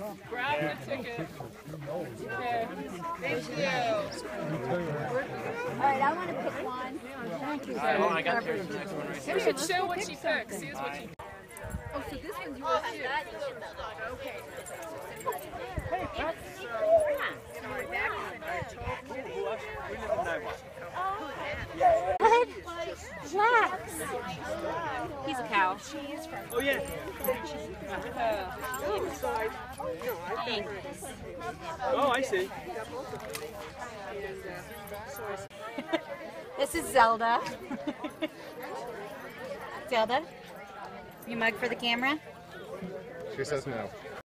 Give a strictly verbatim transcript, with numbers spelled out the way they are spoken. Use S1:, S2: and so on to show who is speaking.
S1: Grab the ticket. Okay. Thank you.
S2: All right, I want to pick one.
S3: Alright, well, I got the next one right
S1: You should show what she picked. See what she.
S2: Oh, so this one's yours too. Okay.
S1: Hey, Pat.
S2: What? Jax.
S1: He's a cow.
S3: Oh, yeah. Oh, I see.
S2: This is Zelda. Zelda, you mug for the camera?
S4: She says no.